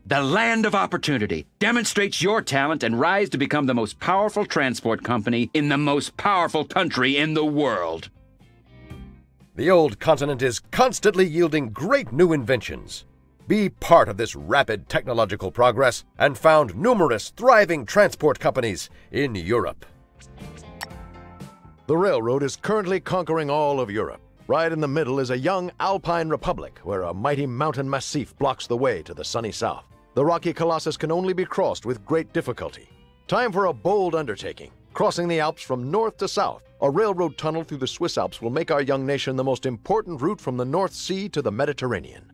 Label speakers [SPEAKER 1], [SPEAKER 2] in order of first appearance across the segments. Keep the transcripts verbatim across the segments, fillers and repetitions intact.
[SPEAKER 1] the land of opportunity, demonstrates your talent and rise to become the most powerful transport company in the most powerful country in the world.
[SPEAKER 2] The old continent is constantly yielding great new inventions. Be part of this rapid technological progress and found numerous thriving transport companies in Europe.
[SPEAKER 3] The railroad is currently conquering all of Europe. Right in the middle is a young alpine republic where a mighty mountain massif blocks the way to the sunny south. The rocky colossus can only be crossed with great difficulty. Time for a bold undertaking. Crossing the Alps from north to south, a railroad tunnel through the Swiss Alps will make our young nation the most important route from the North Sea to the Mediterranean.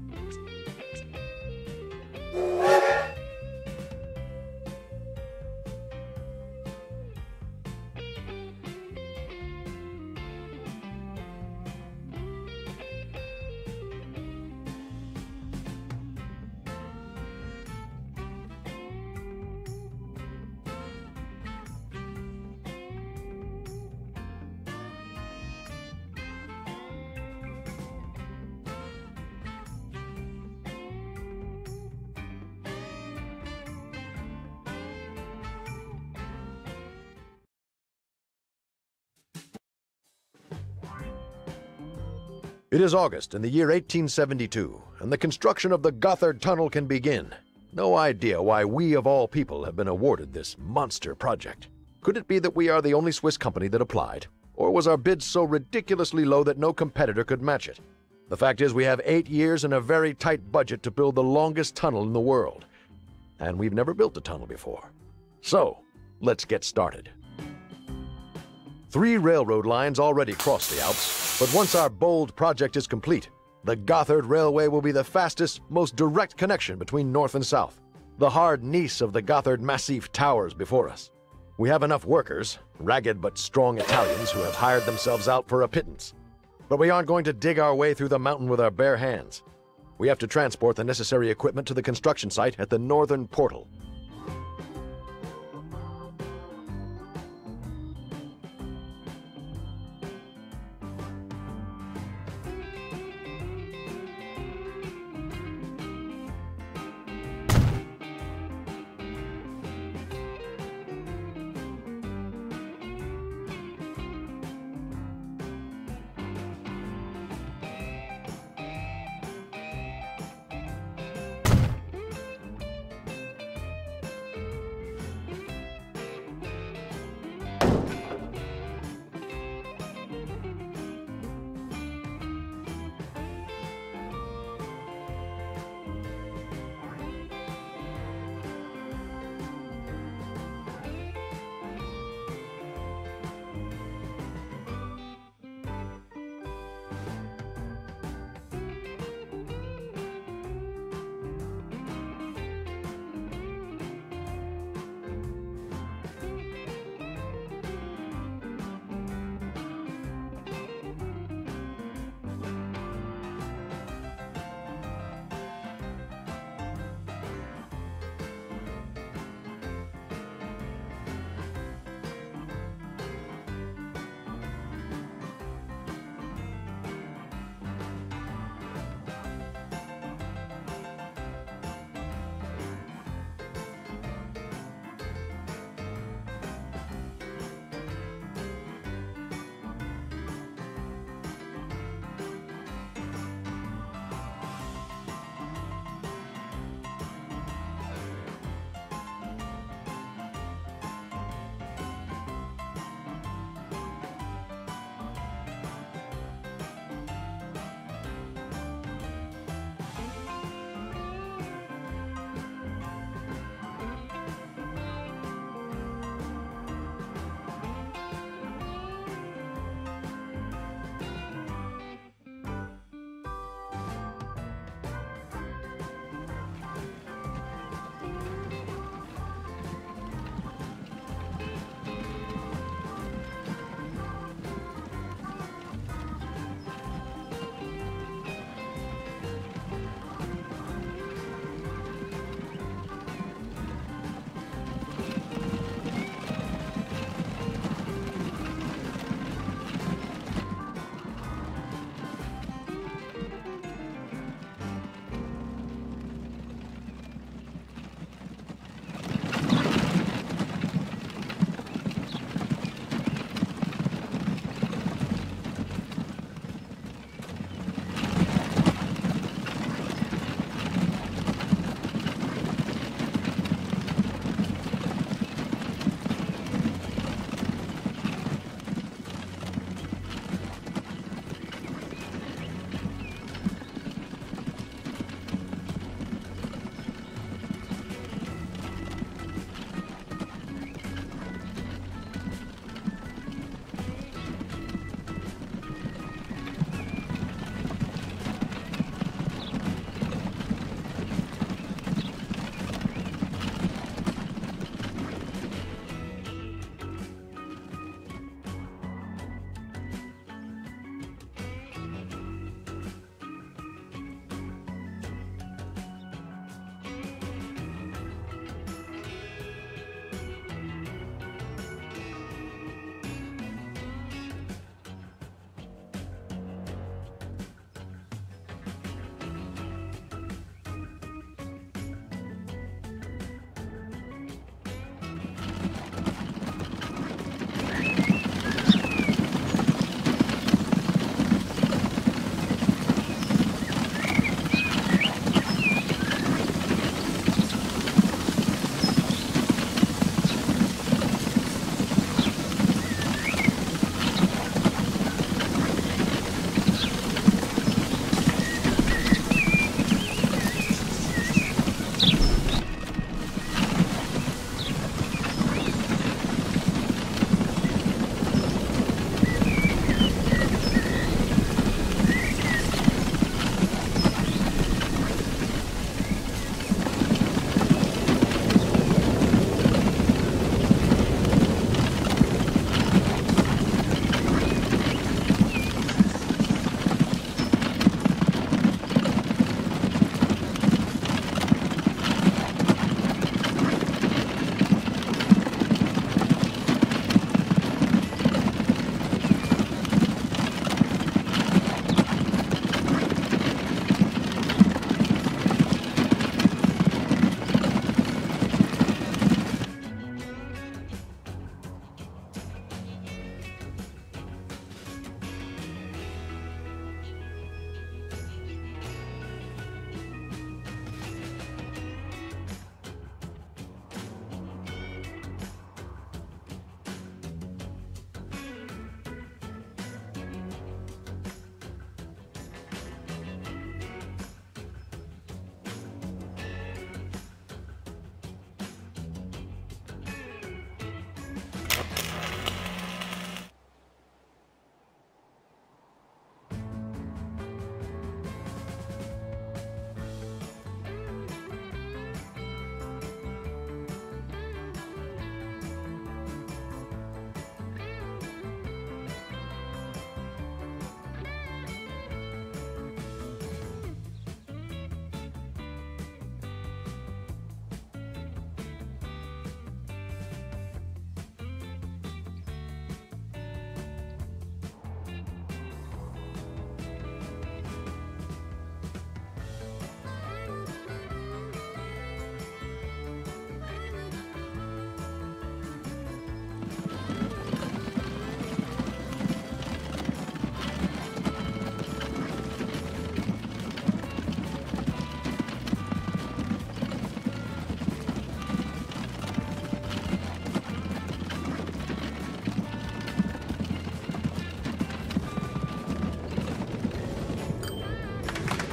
[SPEAKER 3] It is August in the year eighteen seventy-two, and the construction of the Gotthard tunnel can begin. No idea why we of all people have been awarded this monster project. Could it be that we are the only Swiss company that applied? Or was our bid so ridiculously low that no competitor could match it? The fact is we have eight years and a very tight budget to build the longest tunnel in the world. And we've never built a tunnel before. So, let's get started. Three railroad lines already cross the Alps, but once our bold project is complete, the Gotthard Railway will be the fastest, most direct connection between north and south. The hard gneiss of the Gotthard Massif towers before us. We have enough workers, ragged but strong Italians who have hired themselves out for a pittance. But we aren't going to dig our way through the mountain with our bare hands. We have to transport the necessary equipment to the construction site at the northern portal.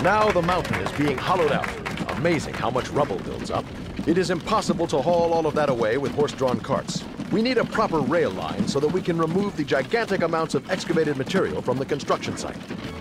[SPEAKER 3] Now the mountain is being hollowed out. Amazing how much rubble builds up. It is impossible to haul all of that away with horse-drawn carts. We need a proper rail line so that we can remove the gigantic amounts of excavated material from the construction site.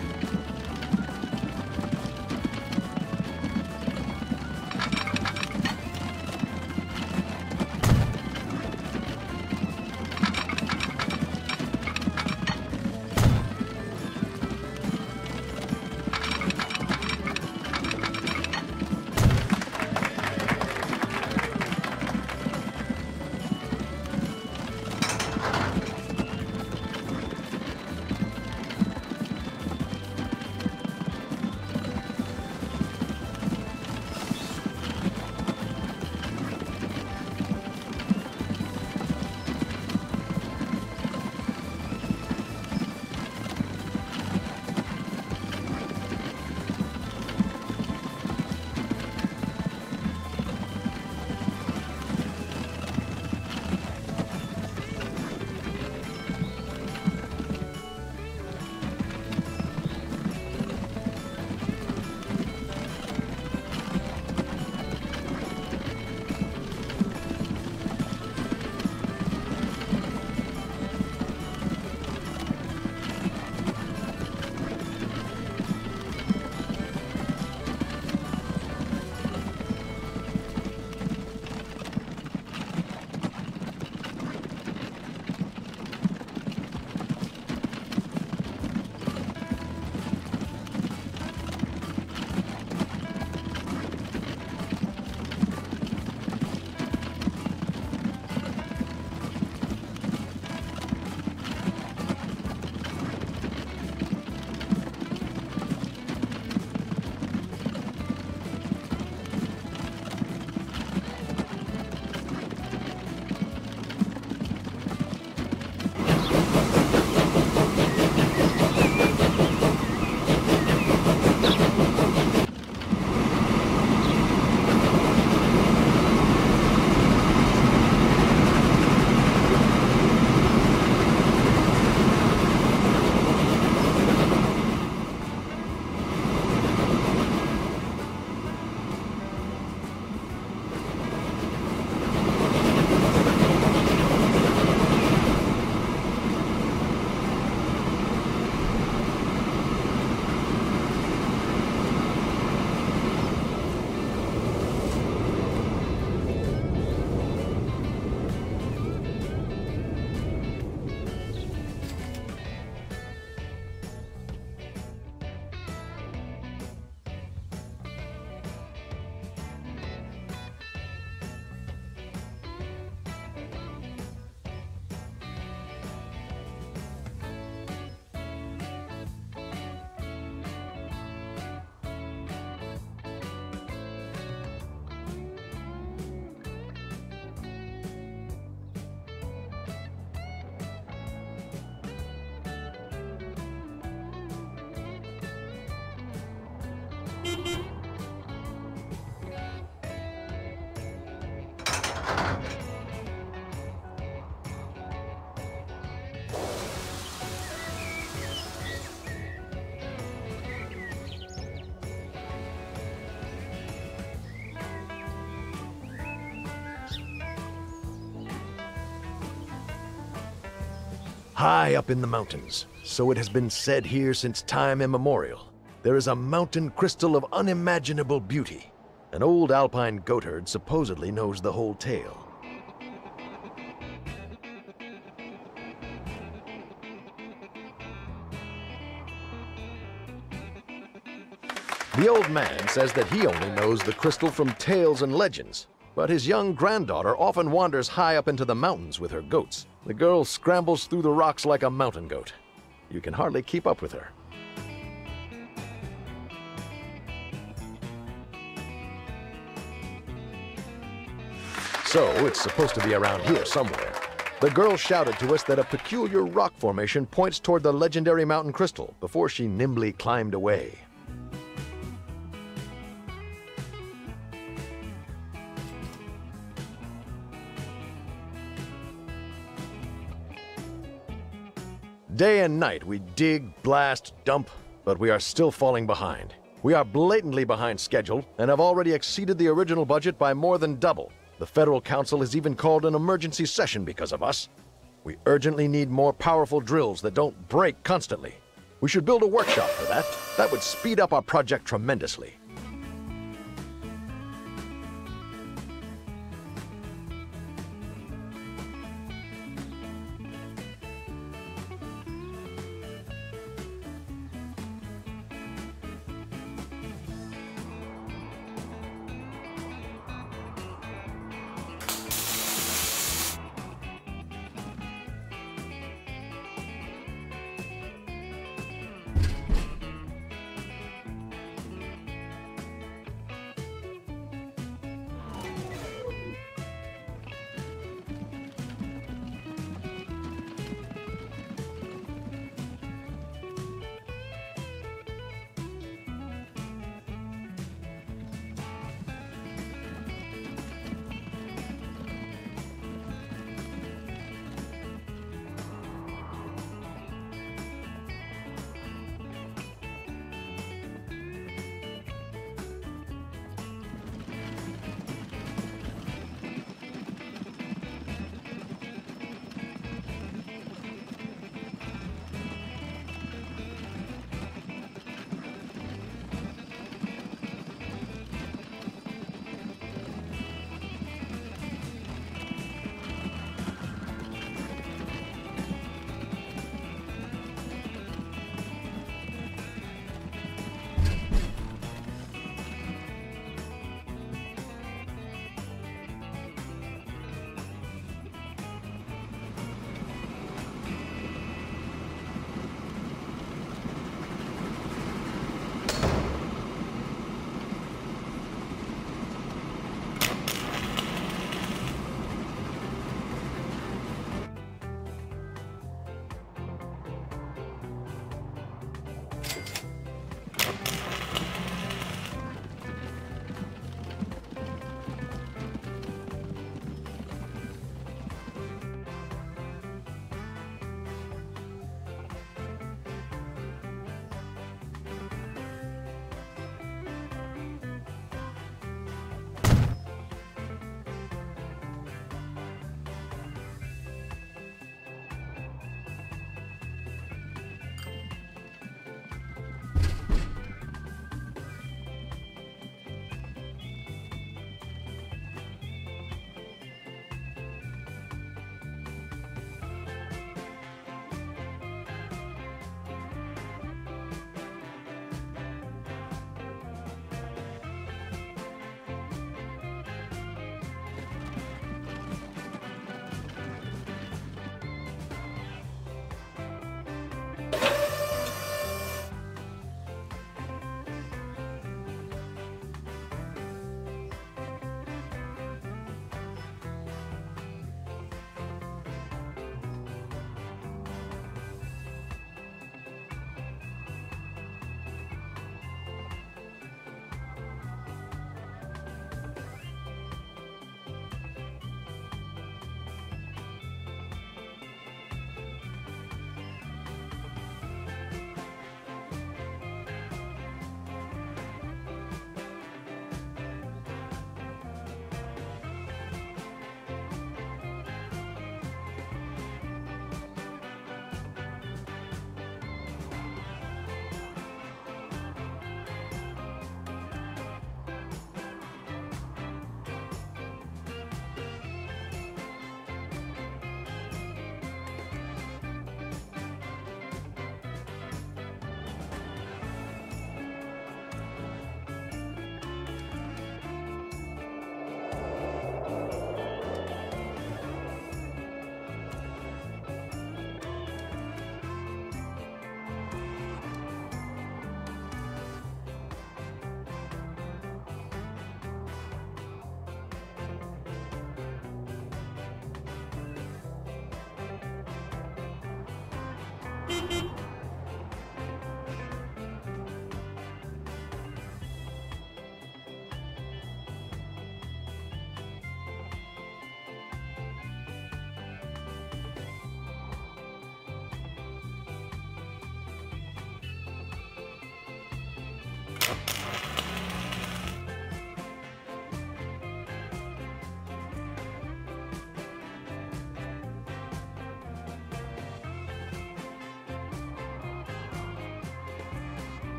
[SPEAKER 3] High up in the mountains, so it has been said here since time immemorial, there is a mountain crystal of unimaginable beauty. An old alpine goatherd supposedly knows the whole tale. The old man says that he only knows the crystal from tales and legends, but his young granddaughter often wanders high up into the mountains with her goats. The girl scrambles through the rocks like a mountain goat. You can hardly keep up with her. So, it's supposed to be around here somewhere. The girl shouted to us that a peculiar rock formation points toward the legendary mountain crystal before she nimbly climbed away. Day and night we dig, blast, dump, but we are still falling behind. We are blatantly behind schedule and have already exceeded the original budget by more than double. The Federal Council has even called an emergency session because of us. We urgently need more powerful drills that don't break constantly. We should build a workshop for that. That would speed up our project tremendously.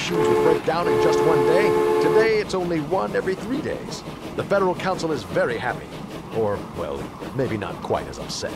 [SPEAKER 3] machines would break down in just one day. Today, it's only one every three days. The Federal Council is very happy. Or, well, maybe not quite as upset.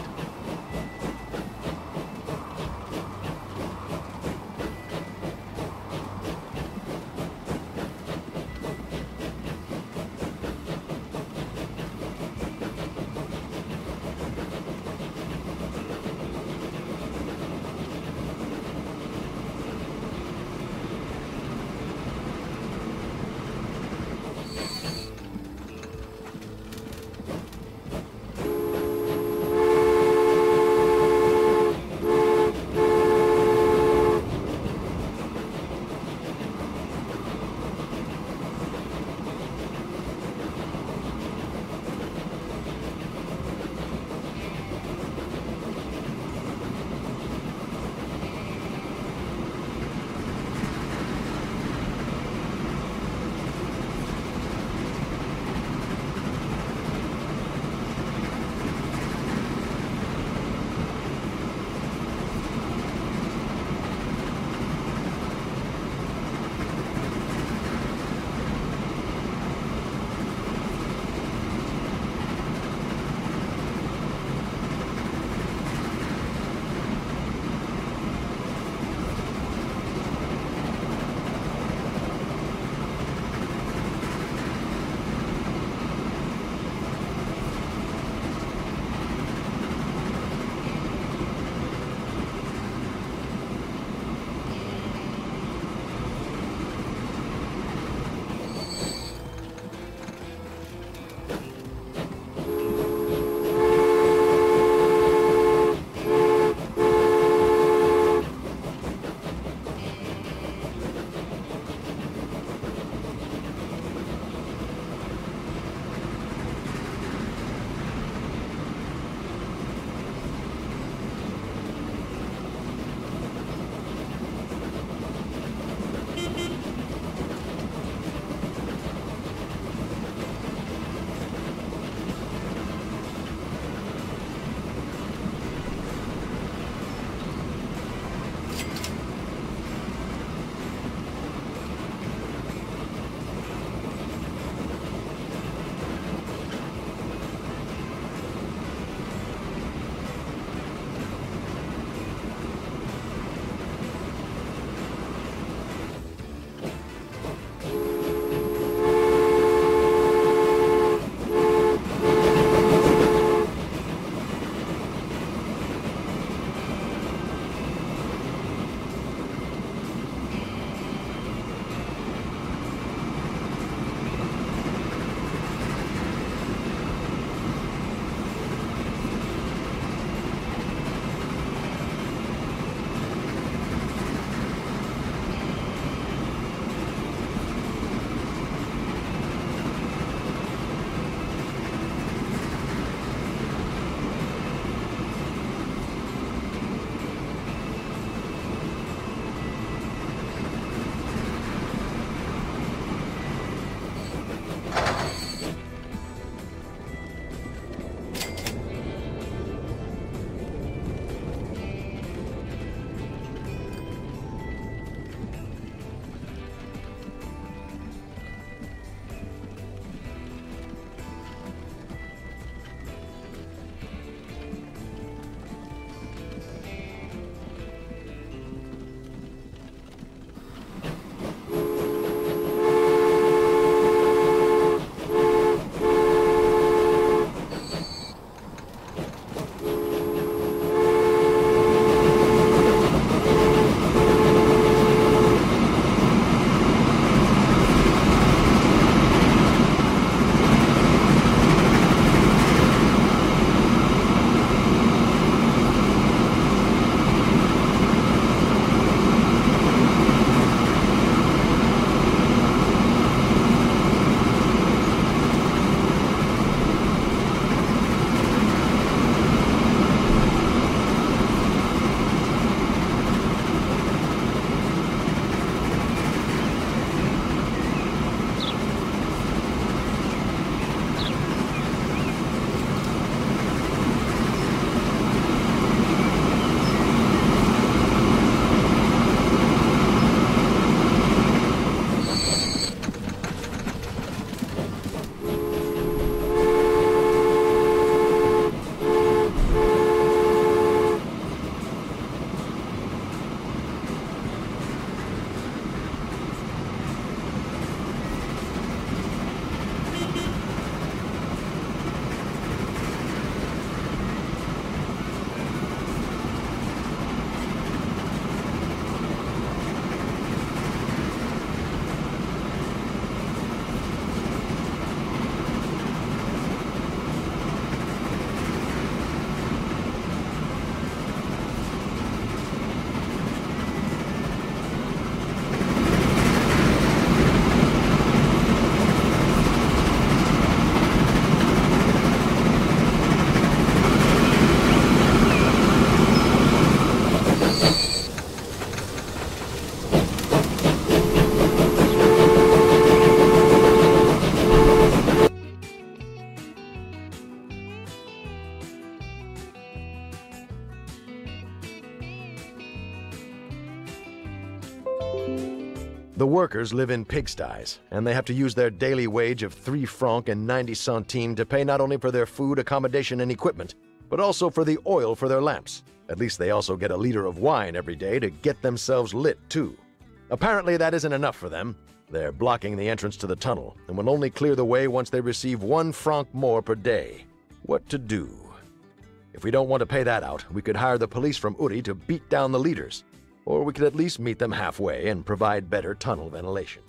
[SPEAKER 3] The workers live in pigsties, and they have to use their daily wage of three francs and ninety centimes to pay not only for their food, accommodation, and equipment, but also for the oil for their lamps. At least they also get a liter of wine every day to get themselves lit, too. Apparently that isn't enough for them. They're blocking the entrance to the tunnel, and will only clear the way once they receive one franc more per day. What to do? If we don't want to pay that out, we could hire the police from Uri to beat down the leaders. Or we could at least meet them halfway and provide better tunnel ventilation.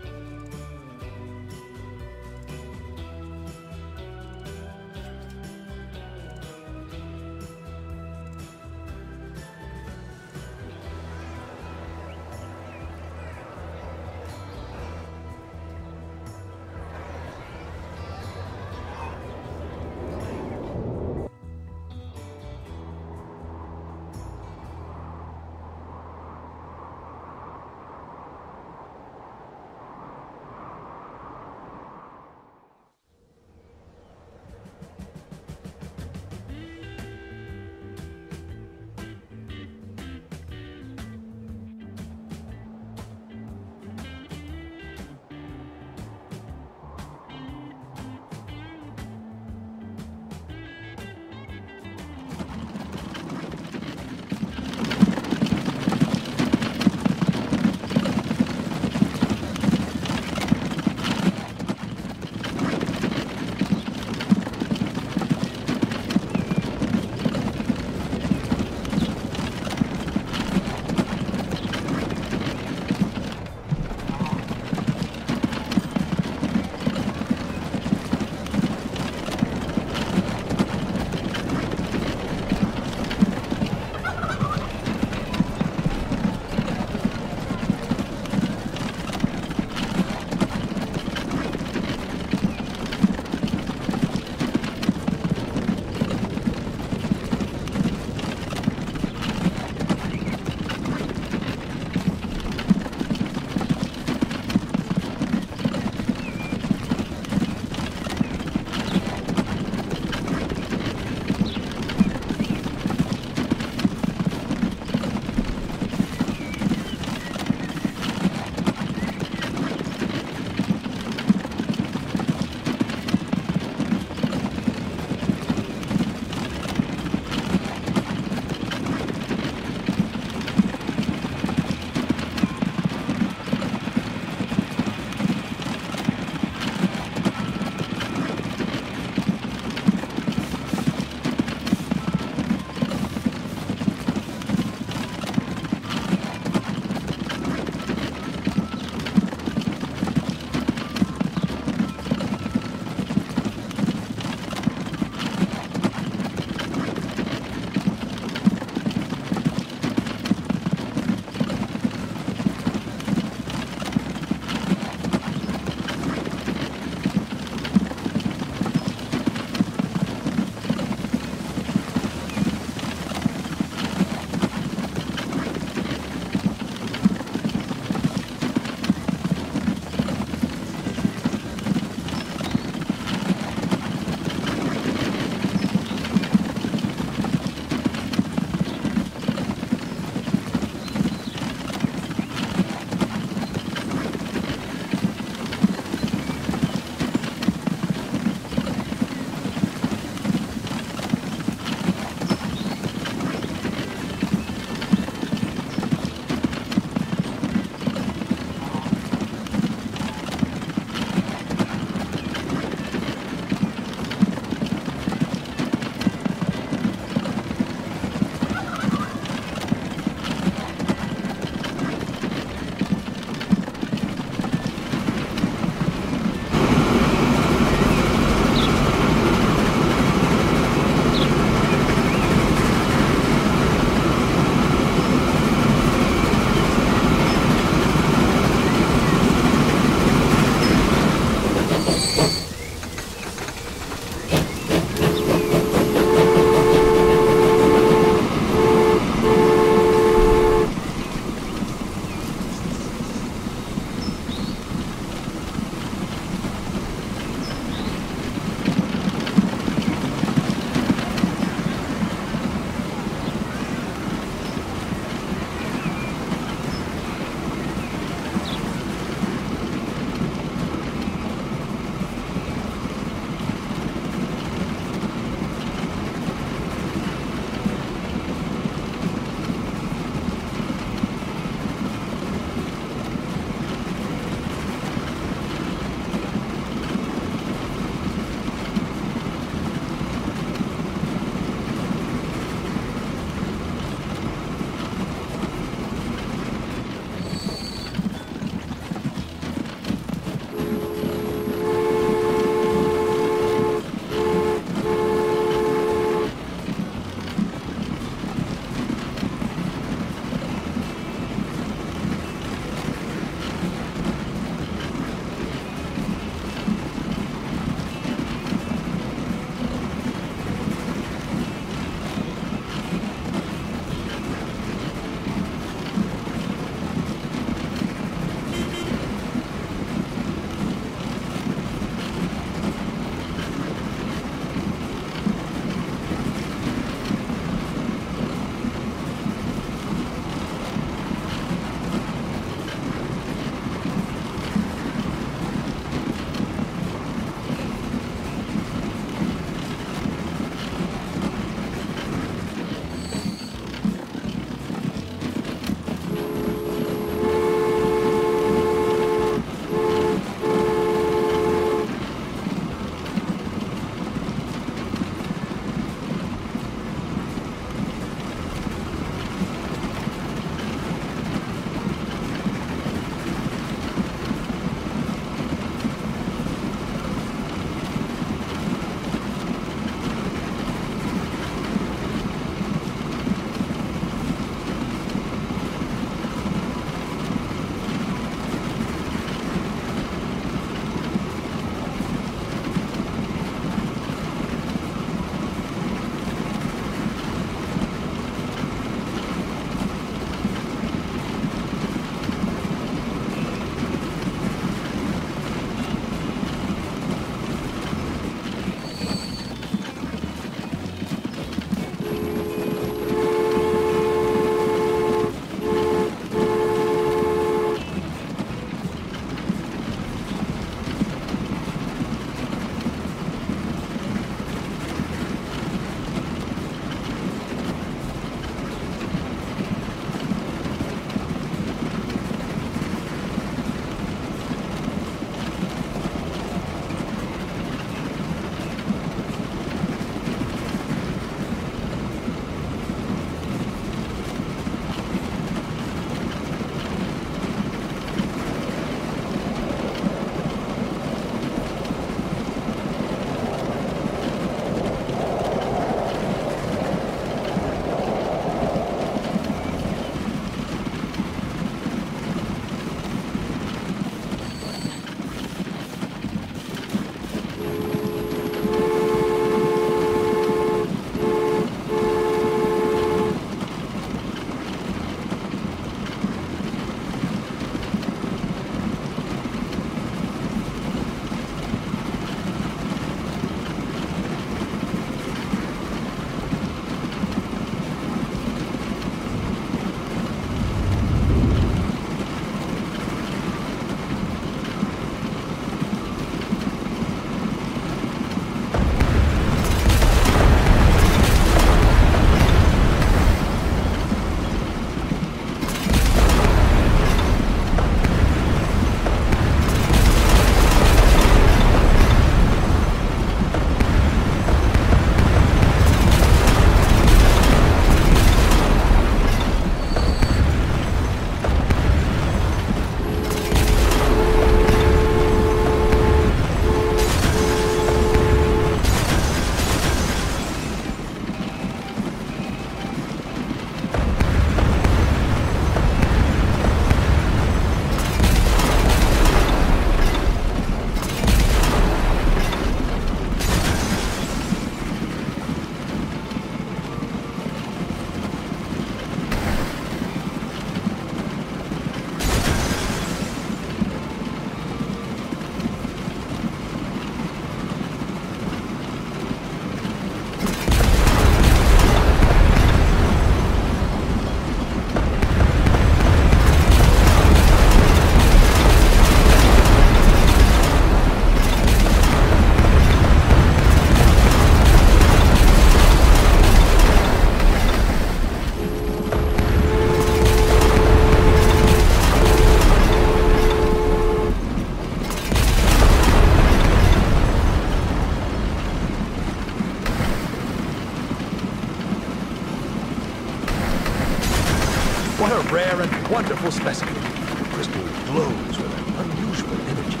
[SPEAKER 3] rare and wonderful specimen. The crystal glows with an unusual energy.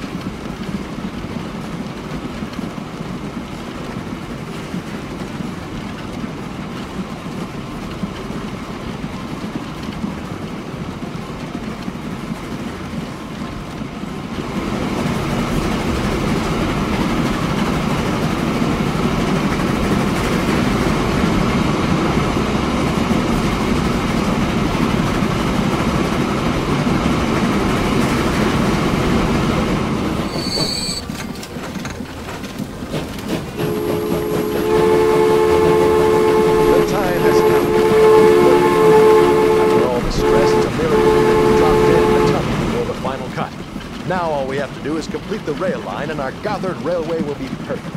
[SPEAKER 3] Now all we have to do is complete the rail line and our Gotthard Railway will be perfect.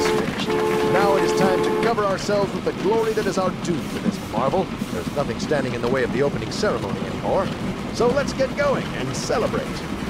[SPEAKER 3] is finished. Now it is time to cover ourselves with the glory that is our due for this marvel. There's nothing standing in the way of the opening ceremony anymore. So let's get going and celebrate.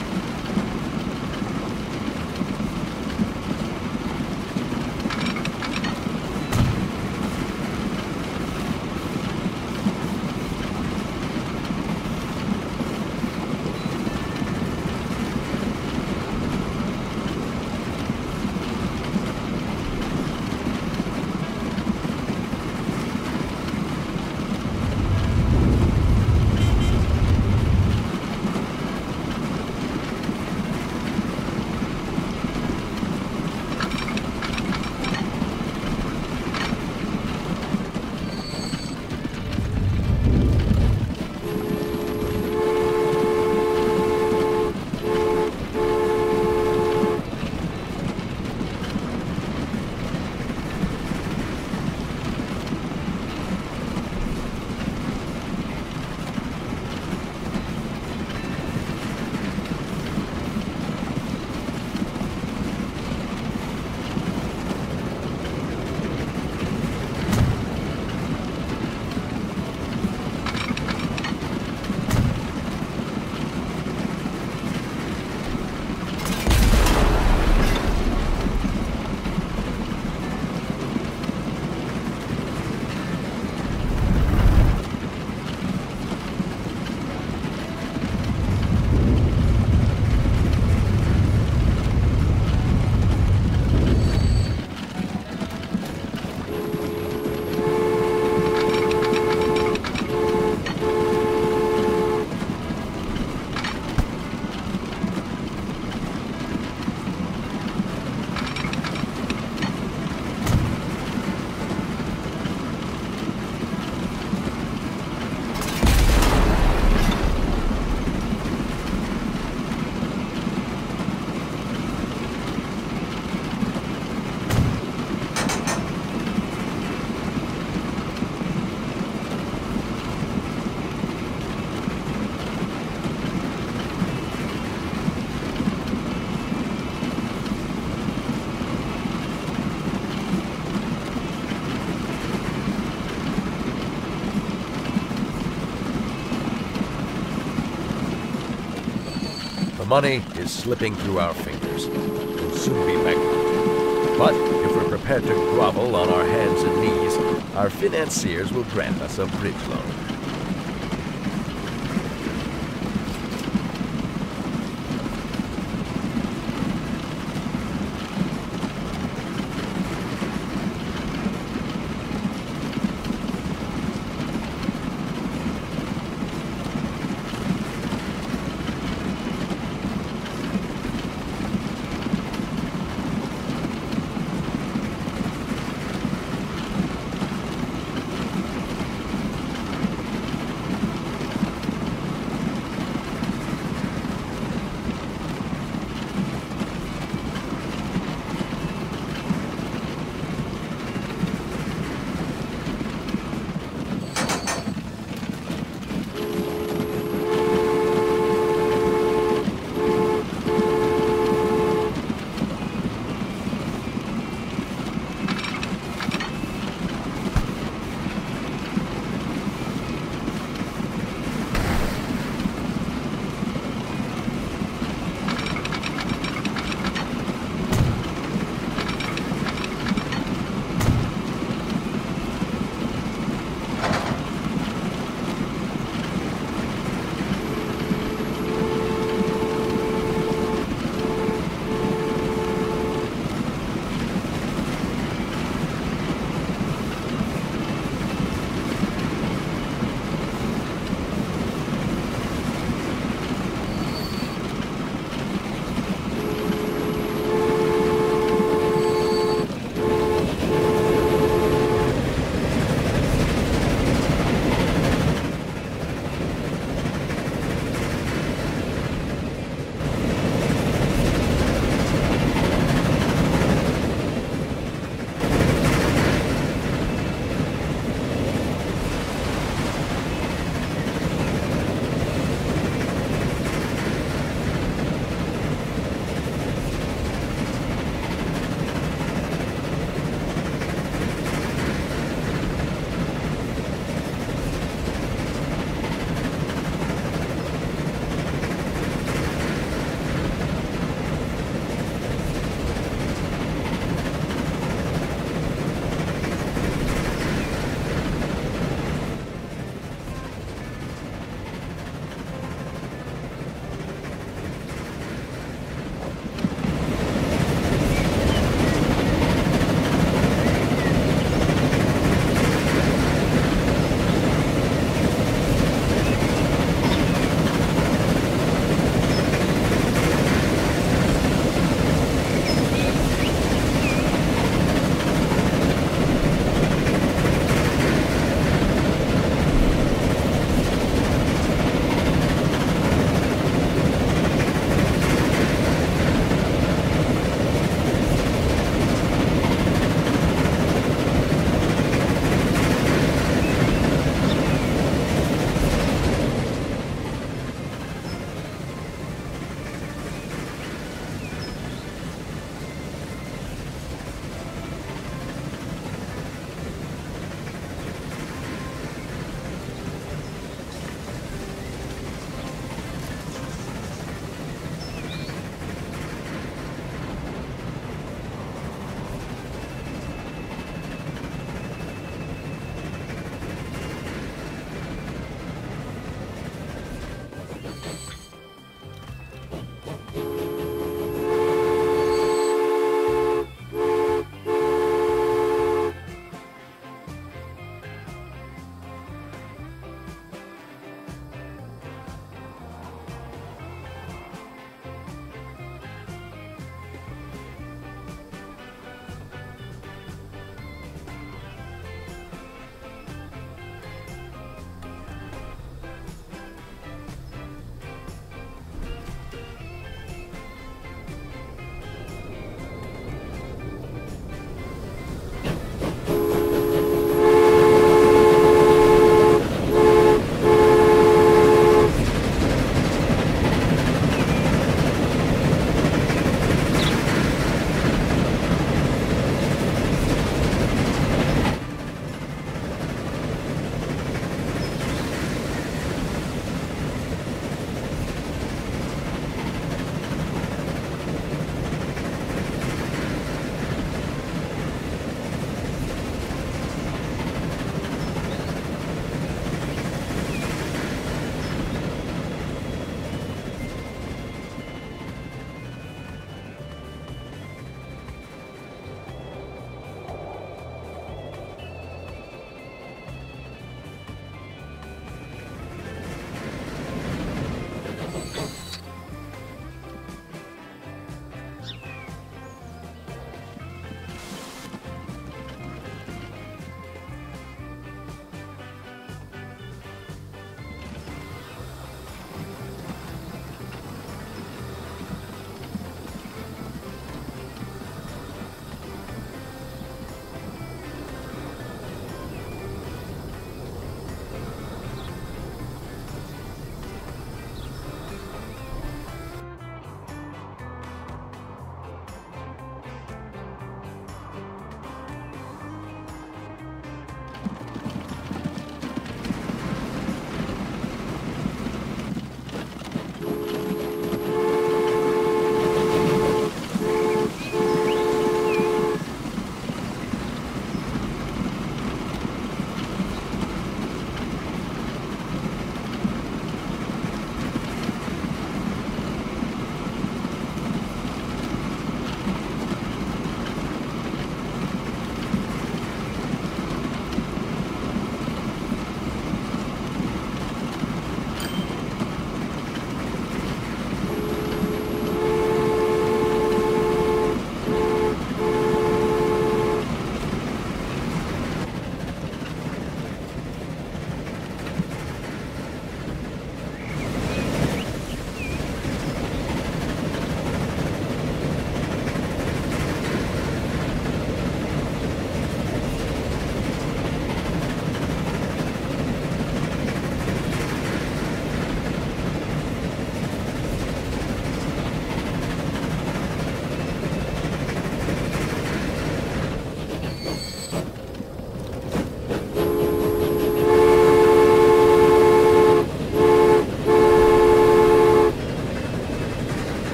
[SPEAKER 3] The money is slipping through our fingers. We'll soon be bankrupt. But if we're prepared to grovel on our hands and knees, our financiers will grant us a bridge loan.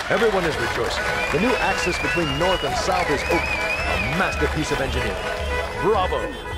[SPEAKER 3] Everyone is rejoicing. The new axis between north and south is open. A masterpiece of engineering. Bravo!